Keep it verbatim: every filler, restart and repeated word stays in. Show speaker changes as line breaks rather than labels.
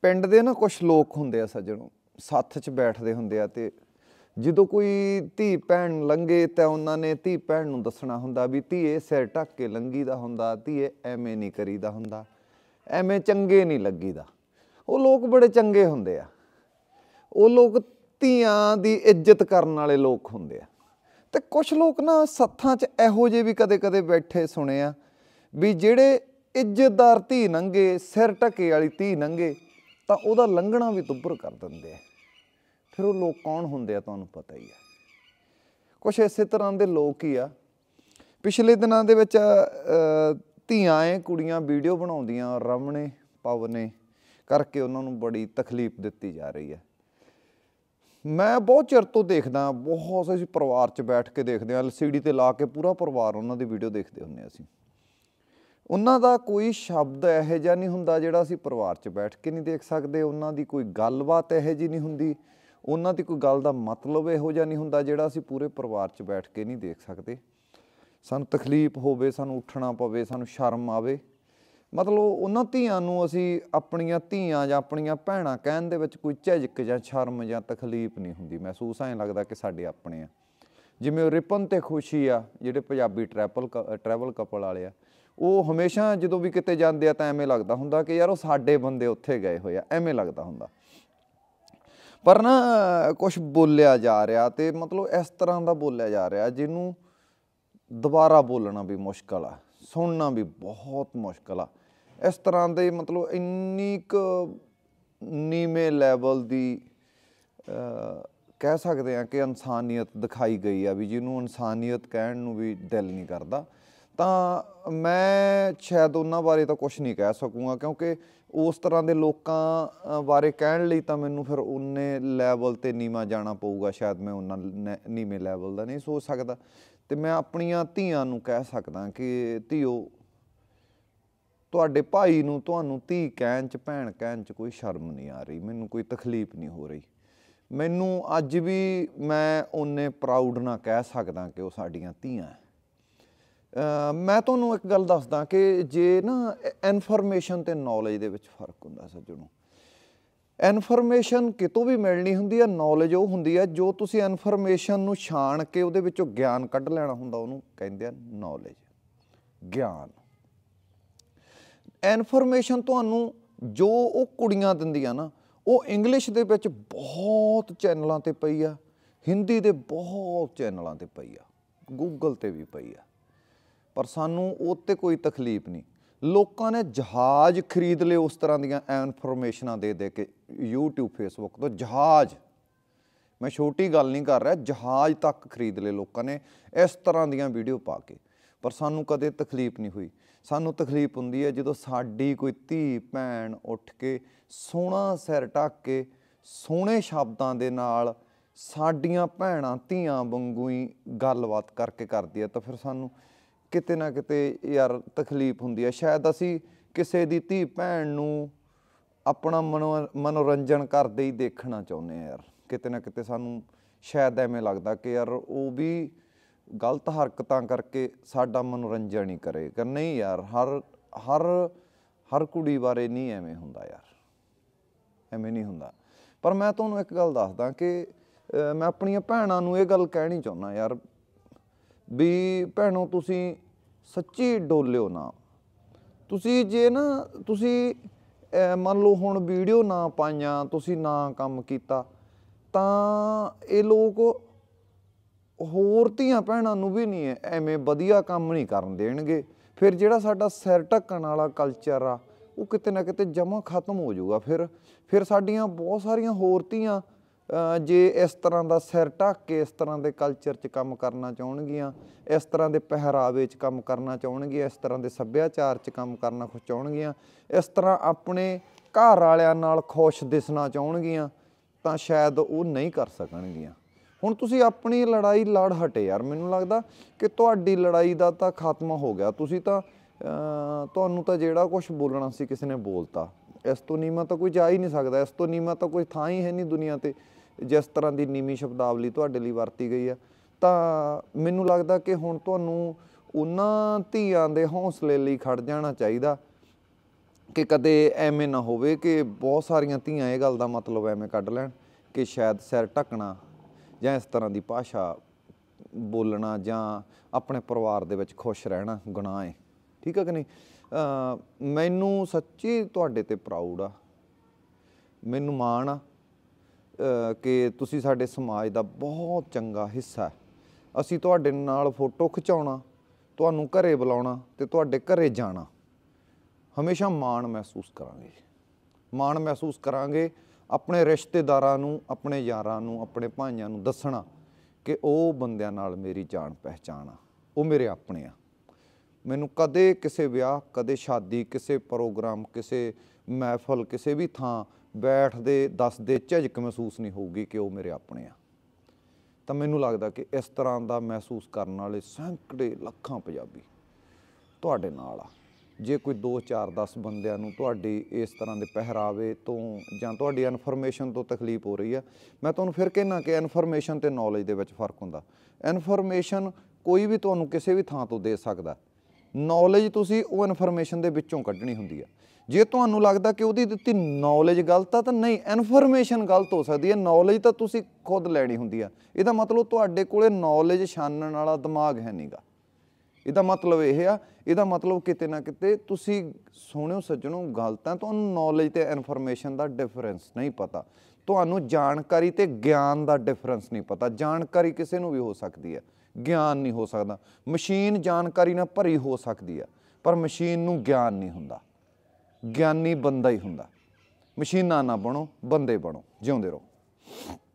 ਪਿੰਡ ਦੇ ਨਾ ਕੁਛ ਲੋਕ ਹੁੰਦੇ ਆ ਸੱਜਣੋ, ਸੱਥ 'ਚ ਬੈਠਦੇ ਹੁੰਦੇ ਆ ਤੇ ਜਦੋਂ ਕੋਈ ਧੀ ਭੈਣ ਲੰਘੇ ਤਾਂ ਉਹਨਾਂ ਨੇ ਧੀ ਭੈਣ ਨੂੰ ਦੱਸਣਾ ਹੁੰਦਾ ਵੀ ਧੀਏ ਸਿਰ ਢੱਕ ਕੇ ਲੰਘੀ ਦਾ ਹੁੰਦਾ, ਧੀਏ ਐਵੇਂ ਨਹੀਂ ਕਰੀਦਾ ਹੁੰਦਾ, ਐਵੇਂ ਚੰਗੇ ਨਹੀਂ ਲੱਗੀਦਾ। ਉਹ ਲੋਕ ਬੜੇ ਚੰਗੇ ਹੁੰਦੇ ਆ, ਉਹ ਲੋਕ ਧੀਆਂ ਦੀ ਇੱਜ਼ਤ ਕਰਨ ਵਾਲੇ ਲੋਕ ਹੁੰਦੇ ਆ। ਤੇ ਕੁਛ ਲੋਕ ਨਾ ਸੱਥਾਂ 'ਚ ਇਹੋ ਜਿਹੇ ਵੀ ਕਦੇ ਕਦੇ ਬੈਠੇ ਸੁਣੇ ਆ ਵੀ ਜਿਹੜੇ ਇੱਜ਼ਤਦਾਰ ਧੀ ਲੰਘੇ, ਸਿਰ ਢਕੇ ਵਾਲੀ ਧੀ ਲੰਘੇ ਤਾਂ ਉਹਦਾ ਲੰਘਣਾ ਵੀ ਦੁੱਬਰ ਕਰ ਦਿੰਦੇ ਆ। ਫਿਰ ਉਹ ਲੋਕ ਕੌਣ ਹੁੰਦੇ ਆ ਤੁਹਾਨੂੰ ਪਤਾ ਹੀ ਆ। ਕੁਛ ਇਸੇ ਤਰ੍ਹਾਂ ਦੇ ਲੋਕ ਹੀ ਆ। ਪਿਛਲੇ ਦਿਨਾਂ ਦੇ ਵਿੱਚ ਧੀਆਂ ਏ ਕੁੜੀਆਂ ਵੀਡੀਓ ਬਣਾਉਂਦੀਆਂ ਰਮਣੇ ਪਵਨੇ ਕਰਕੇ ਉਹਨਾਂ ਨੂੰ ਬੜੀ ਤਕਲੀਫ ਦਿੱਤੀ ਜਾ ਰਹੀ ਹੈ। ਮੈਂ ਬਹੁਤ ਚਿਰ ਤੋਂ ਦੇਖਦਾ, ਬਹੁਤ ਅਸੀਂ ਪਰਿਵਾਰ 'ਚ ਬੈਠ ਕੇ ਦੇਖਦੇ ਹਾਂ, ਐਲ ਸੀ ਡੀ 'ਤੇ ਲਾ ਕੇ ਪੂਰਾ ਪਰਿਵਾਰ ਉਹਨਾਂ ਦੀ ਵੀਡੀਓ ਦੇਖਦੇ ਹੁੰਦੇ ਅਸੀਂ। ਉਹਨਾਂ ਦਾ ਕੋਈ ਸ਼ਬਦ ਇਹੋ ਜਿਹਾ ਨਹੀਂ ਹੁੰਦਾ ਜਿਹੜਾ ਅਸੀਂ ਪਰਿਵਾਰ 'ਚ ਬੈਠ ਕੇ ਨਹੀਂ ਦੇਖ ਸਕਦੇ। ਉਹਨਾਂ ਦੀ ਕੋਈ ਗੱਲਬਾਤ ਇਹੋ ਜਿਹੀ ਨਹੀਂ ਹੁੰਦੀ, ਉਹਨਾਂ ਦੀ ਕੋਈ ਗੱਲ ਦਾ ਮਤਲਬ ਇਹੋ ਜਿਹਾ ਨਹੀਂ ਹੁੰਦਾ ਜਿਹੜਾ ਅਸੀਂ ਪੂਰੇ ਪਰਿਵਾਰ 'ਚ ਬੈਠ ਕੇ ਨਹੀਂ ਦੇਖ ਸਕਦੇ। ਸਾਨੂੰ ਤਕਲੀਫ ਹੋਵੇ, ਸਾਨੂੰ ਉੱਠਣਾ ਪਵੇ, ਸਾਨੂੰ ਸ਼ਰਮ ਆਵੇ। ਮਤਲਬ ਉਹਨਾਂ ਧੀਆਂ ਨੂੰ ਅਸੀਂ ਆਪਣੀਆਂ ਧੀਆਂ ਜਾਂ ਆਪਣੀਆਂ ਭੈਣਾਂ ਕਹਿਣ ਦੇ ਵਿੱਚ ਕੋਈ ਝਿਜਕ ਜਾਂ ਸ਼ਰਮ ਜਾਂ ਤਕਲੀਫ ਨਹੀਂ ਹੁੰਦੀ ਮਹਿਸੂਸ। ਐਂ ਲੱਗਦਾ ਕਿ ਸਾਡੇ ਆਪਣੇ ਆ। ਜਿਵੇਂ ਰਿਪਨ ਅਤੇ ਖੁਸ਼ੀ ਆ, ਜਿਹੜੇ ਪੰਜਾਬੀ ਟਰੈਵਲ ਟਰੈਵਲ ਕਪਲ ਵਾਲੇ ਆ, ਉਹ ਹਮੇਸ਼ਾ ਜਦੋਂ ਵੀ ਕਿਤੇ ਜਾਂਦੇ ਆ ਤਾਂ ਐਵੇਂ ਲੱਗਦਾ ਹੁੰਦਾ ਕਿ ਯਾਰ ਉਹ ਸਾਡੇ ਬੰਦੇ ਉੱਥੇ ਗਏ ਹੋਏ ਆ, ਐਵੇਂ ਲੱਗਦਾ ਹੁੰਦਾ। ਪਰ ਨਾ ਕੁਛ ਬੋਲਿਆ ਜਾ ਰਿਹਾ ਅਤੇ ਮਤਲਬ ਇਸ ਤਰ੍ਹਾਂ ਦਾ ਬੋਲਿਆ ਜਾ ਰਿਹਾ ਜਿਹਨੂੰ ਦੁਬਾਰਾ ਬੋਲਣਾ ਵੀ ਮੁਸ਼ਕਿਲ ਆ, ਸੁਣਨਾ ਵੀ ਬਹੁਤ ਮੁਸ਼ਕਿਲ ਆ। ਇਸ ਤਰ੍ਹਾਂ ਦੇ ਮਤਲਬ ਇੰਨੀ ਕੁ ਨੀਵੇਂ ਲੈਵਲ ਦੀ ਕਹਿ ਸਕਦੇ ਹਾਂ ਕਿ ਇਨਸਾਨੀਅਤ ਦਿਖਾਈ ਗਈ ਆ ਵੀ ਜਿਹਨੂੰ ਇਨਸਾਨੀਅਤ ਕਹਿਣ ਨੂੰ ਵੀ ਦਿਲ ਨਹੀਂ ਕਰਦਾ। ਤਾਂ ਮੈਂ ਸ਼ਾਇਦ ਉਹਨਾਂ ਬਾਰੇ ਤਾਂ ਕੁਛ ਨਹੀਂ ਕਹਿ ਸਕੂੰਗਾ, ਕਿਉਂਕਿ ਉਸ ਤਰ੍ਹਾਂ ਦੇ ਲੋਕਾਂ ਬਾਰੇ ਕਹਿਣ ਲਈ ਤਾਂ ਮੈਨੂੰ ਫਿਰ ਉਨੇ ਲੈਵਲ 'ਤੇ ਨੀਵਾਂ ਜਾਣਾ ਪਊਗਾ। ਸ਼ਾਇਦ ਮੈਂ ਉਹਨਾਂ ਨੀਵੇਂ ਲੈਵਲ ਦਾ ਨਹੀਂ ਸੋਚ ਸਕਦਾ। ਅਤੇ ਮੈਂ ਆਪਣੀਆਂ ਧੀਆਂ ਨੂੰ ਕਹਿ ਸਕਦਾ ਕਿ ਧੀਓ, ਤੁਹਾਡੇ ਭਾਈ ਨੂੰ ਤੁਹਾਨੂੰ ਧੀ ਕਹਿਣ 'ਚ, ਭੈਣ ਕਹਿਣ 'ਚ ਕੋਈ ਸ਼ਰਮ ਨਹੀਂ ਆ ਰਹੀ, ਮੈਨੂੰ ਕੋਈ ਤਕਲੀਫ ਨਹੀਂ ਹੋ ਰਹੀ। ਮੈਨੂੰ ਅੱਜ ਵੀ ਮੈਂ ਓਨੇ ਪ੍ਰਾਊਡ ਨਾਲ ਕਹਿ ਸਕਦਾ ਕਿ ਉਹ ਸਾਡੀਆਂ ਧੀਆਂ ਹੈ। ਮੈਂ ਤੁਹਾਨੂੰ ਇੱਕ ਗੱਲ ਦੱਸਦਾ ਕਿ ਜੇ ਨਾ ਇਨਫੋਰਮੇਸ਼ਨ ਅਤੇ ਨੌਲੇਜ ਦੇ ਵਿੱਚ ਫਰਕ ਹੁੰਦਾ ਸੱਜਣੋ। ਇਨਫੋਰਮੇਸ਼ਨ ਕਿਤੋਂ ਵੀ ਮਿਲਣੀ ਹੁੰਦੀ ਹੈ, ਨੌਲੇਜ ਉਹ ਹੁੰਦੀ ਹੈ ਜੋ ਤੁਸੀਂ ਇਨਫੋਰਮੇਸ਼ਨ ਨੂੰ ਛਾਣ ਕੇ ਉਹਦੇ ਵਿੱਚੋਂ ਗਿਆਨ ਕੱਢ ਲੈਣਾ ਹੁੰਦਾ, ਉਹਨੂੰ ਕਹਿੰਦੇ ਆ ਨੌਲੇਜ, ਗਿਆਨ। ਇਨਫੋਰਮੇਸ਼ਨ ਤੁਹਾਨੂੰ ਜੋ ਉਹ ਕੁੜੀਆਂ ਦਿੰਦੀਆਂ ਨਾ, ਉਹ ਇੰਗਲਿਸ਼ ਦੇ ਵਿੱਚ ਬਹੁਤ ਚੈਨਲਾਂ 'ਤੇ ਪਈ ਆ, ਹਿੰਦੀ ਦੇ ਬਹੁਤ ਚੈਨਲਾਂ 'ਤੇ ਪਈ ਆ, ਗੂਗਲ 'ਤੇ ਵੀ ਪਈ ਆ, ਪਰ ਸਾਨੂੰ ਉਹ 'ਤੇ ਕੋਈ ਤਕਲੀਫ ਨਹੀਂ। ਲੋਕਾਂ ਨੇ ਜਹਾਜ਼ ਖਰੀਦ ਲਏ ਉਸ ਤਰ੍ਹਾਂ ਦੀਆਂ ਇਨਫੋਰਮੇਸ਼ਨਾਂ ਦੇ ਦੇ ਕੇ, ਯੂਟਿਊਬ ਫੇਸਬੁੱਕ ਤੋਂ ਜਹਾਜ਼, ਮੈਂ ਛੋਟੀ ਗੱਲ ਨਹੀਂ ਕਰ ਰਿਹਾ, ਜਹਾਜ਼ ਤੱਕ ਖਰੀਦ ਲਏ ਲੋਕਾਂ ਨੇ ਇਸ ਤਰ੍ਹਾਂ ਦੀਆਂ ਵੀਡੀਓ ਪਾ ਕੇ, ਪਰ ਸਾਨੂੰ ਕਦੇ ਤਕਲੀਫ ਨਹੀਂ ਹੋਈ। ਸਾਨੂੰ ਤਕਲੀਫ ਹੁੰਦੀ ਹੈ ਜਦੋਂ ਸਾਡੀ ਕੋਈ ਧੀ ਭੈਣ ਉੱਠ ਕੇ ਸੋਹਣਾ ਸਿਰ ਢੱਕ ਕੇ ਸੋਹਣੇ ਸ਼ਬਦਾਂ ਦੇ ਨਾਲ ਸਾਡੀਆਂ ਭੈਣਾਂ ਧੀਆਂ ਵਾਂਗੂ ਹੀ ਗੱਲਬਾਤ ਕਰਕੇ ਕਰਦੀ ਹੈ, ਤਾਂ ਫਿਰ ਸਾਨੂੰ ਕਿਤੇ ਨਾ ਕਿਤੇ ਯਾਰ ਤਕਲੀਫ ਹੁੰਦੀ ਹੈ। ਸ਼ਾਇਦ ਅਸੀਂ ਕਿਸੇ ਦੀ ਧੀ ਭੈਣ ਨੂੰ ਆਪਣਾ ਮਨੋ ਮਨੋਰੰਜਨ ਕਰਦੇ ਹੀ ਦੇਖਣਾ ਚਾਹੁੰਦੇ ਹਾਂ ਯਾਰ। ਕਿਤੇ ਨਾ ਕਿਤੇ ਸਾਨੂੰ ਸ਼ਾਇਦ ਐਵੇਂ ਲੱਗਦਾ ਕਿ ਯਾਰ ਉਹ ਵੀ ਗਲਤ ਹਰਕਤਾਂ ਕਰਕੇ ਸਾਡਾ ਮਨੋਰੰਜਨ ਹੀ ਕਰੇ। ਨਹੀਂ ਯਾਰ, ਹਰ ਹਰ ਹਰ ਕੁੜੀ ਬਾਰੇ ਨਹੀਂ ਐਵੇਂ ਹੁੰਦਾ ਯਾਰ, ਐਵੇਂ ਨਹੀਂ ਹੁੰਦਾ। ਪਰ ਮੈਂ ਤੁਹਾਨੂੰ ਇੱਕ ਗੱਲ ਦੱਸਦਾ ਕਿ ਮੈਂ ਆਪਣੀਆਂ ਭੈਣਾਂ ਨੂੰ ਇਹ ਗੱਲ ਕਹਿਣੀ ਚਾਹੁੰਦਾ ਯਾਰ ਵੀ ਭੈਣੋ, ਤੁਸੀਂ ਸੱਚੀ ਡੋਲਿਓ ਨਾ। ਤੁਸੀਂ ਜੇ ਨਾ ਤੁਸੀਂ ਮੰਨ ਲਓ ਹੁਣ ਵੀਡੀਓ ਨਾ ਪਾਈਆਂ, ਤੁਸੀਂ ਨਾ ਕੰਮ ਕੀਤਾ, ਤਾਂ ਇਹ ਲੋਕ ਹੋਰ ਧੀਆਂ ਭੈਣਾਂ ਨੂੰ ਵੀ ਨਹੀਂ ਐਵੇਂ ਵਧੀਆ ਕੰਮ ਨਹੀਂ ਕਰਨ ਦੇਣਗੇ। ਫਿਰ ਜਿਹੜਾ ਸਾਡਾ ਸਿਰ ਢੱਕਣ ਵਾਲਾ ਕਲਚਰ ਆ ਉਹ ਕਿਤੇ ਨਾ ਕਿਤੇ ਜਮਾਂ ਖਤਮ ਹੋ ਜਾਊਗਾ। ਫਿਰ ਫਿਰ ਸਾਡੀਆਂ ਬਹੁਤ ਸਾਰੀਆਂ ਹੋਰ ਧੀਆਂ ਜੇ ਇਸ ਤਰ੍ਹਾਂ ਦਾ ਸਿਰ ਢੱਕ ਕੇ ਇਸ ਤਰ੍ਹਾਂ ਦੇ ਕਲਚਰ 'ਚ ਕੰਮ ਕਰਨਾ ਚਾਹੁਣਗੀਆਂ, ਇਸ ਤਰ੍ਹਾਂ ਦੇ ਪਹਿਰਾਵੇ 'ਚ ਕੰਮ ਕਰਨਾ ਚਾਹੁਣਗੀਆਂ, ਇਸ ਤਰ੍ਹਾਂ ਦੇ ਸੱਭਿਆਚਾਰ 'ਚ ਕੰਮ ਕਰਨਾ ਚਾਹੁਣਗੀਆਂ, ਇਸ ਤਰ੍ਹਾਂ ਆਪਣੇ ਘਰ ਵਾਲਿਆਂ ਨਾਲ ਖੁਸ਼ ਦਿਸਣਾ ਚਾਹੁਣਗੀਆਂ, ਤਾਂ ਸ਼ਾਇਦ ਉਹ ਨਹੀਂ ਕਰ ਸਕਣਗੀਆਂ। ਹੁਣ ਤੁਸੀਂ ਆਪਣੀ ਲੜਾਈ ਲੜ ਹਟੇ ਯਾਰ, ਮੈਨੂੰ ਲੱਗਦਾ ਕਿ ਤੁਹਾਡੀ ਲੜਾਈ ਦਾ ਤਾਂ ਖਾਤਮਾ ਹੋ ਗਿਆ। ਤੁਸੀਂ ਤਾਂ ਤੁਹਾਨੂੰ ਤਾਂ ਜਿਹੜਾ ਕੁਛ ਬੋਲਣਾ ਸੀ ਕਿਸੇ ਨੇ ਬੋਲਤਾ। ਇਸ ਤੋਂ ਨੀਵਾਂ ਤਾਂ ਕੋਈ ਜਾ ਹੀ ਨਹੀਂ ਸਕਦਾ, ਇਸ ਤੋਂ ਨੀਵਾਂ ਤਾਂ ਕੋਈ ਥਾਂ ਹੀ ਹੈ ਨਹੀਂ ਦੁਨੀਆ 'ਤੇ ਜਿਸ ਤਰ੍ਹਾਂ ਦੀ ਨੀਵੀਂ ਸ਼ਬਦਾਵਲੀ ਤੁਹਾਡੇ ਲਈ ਵਰਤੀ ਗਈ ਆ। ਤਾਂ ਮੈਨੂੰ ਲੱਗਦਾ ਕਿ ਹੁਣ ਤੁਹਾਨੂੰ ਉਹਨਾਂ ਧੀਆਂ ਦੇ ਹੌਸਲੇ ਲਈ ਖੜ ਜਾਣਾ ਚਾਹੀਦਾ ਕਿ ਕਦੇ ਐਵੇਂ ਨਾ ਹੋਵੇ ਕਿ ਬਹੁਤ ਸਾਰੀਆਂ ਧੀਆਂ ਇਹ ਗੱਲ ਦਾ ਮਤਲਬ ਐਵੇਂ ਕੱਢ ਲੈਣ ਕਿ ਸ਼ਾਇਦ ਸਿਰ ਢੱਕਣਾ ਜਾਂ ਇਸ ਤਰ੍ਹਾਂ ਦੀ ਭਾਸ਼ਾ ਬੋਲਣਾ ਜਾਂ ਆਪਣੇ ਪਰਿਵਾਰ ਦੇ ਵਿੱਚ ਖੁਸ਼ ਰਹਿਣਾ ਗੁਨਾਹ ਹੈ। ਠੀਕ ਹੈ ਕਿ ਨਹੀਂ? ਮੈਨੂੰ ਸੱਚੀ ਤੁਹਾਡੇ 'ਤੇ ਪ੍ਰਾਊਡ ਆ, ਮੈਨੂੰ ਮਾਣ ਆ ਕਿ ਤੁਸੀਂ ਸਾਡੇ ਸਮਾਜ ਦਾ ਬਹੁਤ ਚੰਗਾ ਹਿੱਸਾ। ਅਸੀਂ ਤੁਹਾਡੇ ਨਾਲ ਫੋਟੋ ਖਿਚਾਉਣਾ, ਤੁਹਾਨੂੰ ਘਰੇ ਬੁਲਾਉਣਾ ਅਤੇ ਤੁਹਾਡੇ ਘਰੇ ਜਾਣਾ, ਹਮੇਸ਼ਾ ਮਾਣ ਮਹਿਸੂਸ ਕਰਾਂਗੇ। ਮਾਣ ਮਹਿਸੂਸ ਕਰਾਂਗੇ ਆਪਣੇ ਰਿਸ਼ਤੇਦਾਰਾਂ ਨੂੰ, ਆਪਣੇ ਯਾਰਾਂ ਨੂੰ, ਆਪਣੇ ਭਾਈਆਂ ਨੂੰ ਦੱਸਣਾ ਕਿ ਉਹ ਬੰਦਿਆਂ ਨਾਲ ਮੇਰੀ ਜਾਣ ਪਹਿਚਾਣ ਆ, ਉਹ ਮੇਰੇ ਆਪਣੇ ਆ। ਮੈਨੂੰ ਕਦੇ ਕਿਸੇ ਵਿਆਹ, ਕਦੇ ਸ਼ਾਦੀ, ਕਿਸੇ ਪ੍ਰੋਗਰਾਮ, ਕਿਸੇ ਮਹਿਫਲ, ਕਿਸੇ ਵੀ ਥਾਂ ਬੈਠਦੇ ਦੱਸਦੇ ਝਿਜਕ ਮਹਿਸੂਸ ਨਹੀਂ ਹੋਊਗੀ ਕਿ ਉਹ ਮੇਰੇ ਆਪਣੇ ਆ। ਤਾਂ ਮੈਨੂੰ ਲੱਗਦਾ ਕਿ ਇਸ ਤਰ੍ਹਾਂ ਦਾ ਮਹਿਸੂਸ ਕਰਨ ਵਾਲੇ ਸੈਂਕੜੇ ਲੱਖਾਂ ਪੰਜਾਬੀ ਤੁਹਾਡੇ ਨਾਲ ਆ। ਜੇ ਕੋਈ ਦੋ ਚਾਰ ਦਸ ਬੰਦਿਆਂ ਨੂੰ ਤੁਹਾਡੀ ਇਸ ਤਰ੍ਹਾਂ ਦੇ ਪਹਿਰਾਵੇ ਤੋਂ ਜਾਂ ਤੁਹਾਡੀ ਇਨਫੋਰਮੇਸ਼ਨ ਤੋਂ ਤਕਲੀਫ ਹੋ ਰਹੀ ਆ, ਮੈਂ ਤੁਹਾਨੂੰ ਫਿਰ ਕਹਿਣਾ ਕਿ ਇਨਫੋਰਮੇਸ਼ਨ ਅਤੇ ਨੌਲੇਜ ਦੇ ਵਿੱਚ ਫ਼ਰਕ ਹੁੰਦਾ। ਇਨਫੋਰਮੇਸ਼ਨ ਕੋਈ ਵੀ ਤੁਹਾਨੂੰ ਕਿਸੇ ਵੀ ਥਾਂ ਤੋਂ ਦੇ ਸਕਦਾ, ਨੌਲੇਜ ਤੁਸੀਂ ਉਹ ਇਨਫੋਰਮੇਸ਼ਨ ਦੇ ਵਿੱਚੋਂ ਕੱਢਣੀ ਹੁੰਦੀ ਆ। ਜੇ ਤੁਹਾਨੂੰ ਲੱਗਦਾ ਕਿ ਉਹਦੀ ਦਿੱਤੀ ਨੌਲੇਜ ਗਲਤ ਆ ਤਾਂ ਨਹੀਂ, ਇਨਫੋਰਮੇਸ਼ਨ ਗਲਤ ਹੋ ਸਕਦੀ ਹੈ, ਨੌਲੇਜ ਤਾਂ ਤੁਸੀਂ ਖੁਦ ਲੈਣੀ ਹੁੰਦੀ ਆ। ਇਹਦਾ ਮਤਲਬ ਤੁਹਾਡੇ ਕੋਲੇ ਨੌਲੇਜ ਛਾਨਣ ਵਾਲਾ ਦਿਮਾਗ ਹੈ ਨਹੀਂ ਗਾ। ਇਹਦਾ ਮਤਲਬ ਇਹ ਆ, ਇਹਦਾ ਮਤਲਬ ਕਿਤੇ ਨਾ ਕਿਤੇ ਤੁਸੀਂ ਸੋਹਣਿਓ ਸੱਜਣੋ ਗਲਤ ਆ, ਤੁਹਾਨੂੰ ਨੌਲੇਜ ਅਤੇ ਇਨਫੋਰਮੇਸ਼ਨ ਦਾ ਡਿਫਰੈਂਸ ਨਹੀਂ ਪਤਾ, ਤੁਹਾਨੂੰ ਜਾਣਕਾਰੀ ਅਤੇ ਗਿਆਨ ਦਾ ਡਿਫਰੈਂਸ ਨਹੀਂ ਪਤਾ। ਜਾਣਕਾਰੀ ਕਿਸੇ ਨੂੰ ਵੀ ਹੋ ਸਕਦੀ ਹੈ, ਗਿਆਨ ਨਹੀਂ ਹੋ ਸਕਦਾ। ਮਸ਼ੀਨ ਜਾਣਕਾਰੀ ਨਾਲ ਭਰੀ ਹੋ ਸਕਦੀ ਆ ਪਰ ਮਸ਼ੀਨ ਨੂੰ ਗਿਆਨ ਨਹੀਂ ਹੁੰਦਾ। ਗਿਆਨੀ ਬੰਦਾ ਹੀ ਹੁੰਦਾ। ਮਸ਼ੀਨਾਂ ਨਾ ਬਣੋ, ਬੰਦੇ ਬਣੋ। ਜਿਉਂਦੇ ਰਹੋ।